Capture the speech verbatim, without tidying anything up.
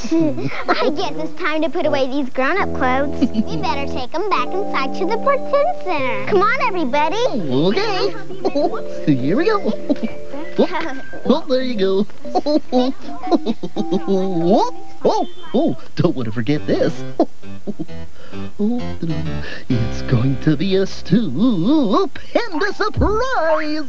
I guess it's time to put away these grown-up clothes. We better take them back inside to the Pretend Center. Come on, everybody. Okay. Here we go. Oh, there you go. Oh, oh, oh, don't want to forget this. Oh, it's going to be a stupenda surprise.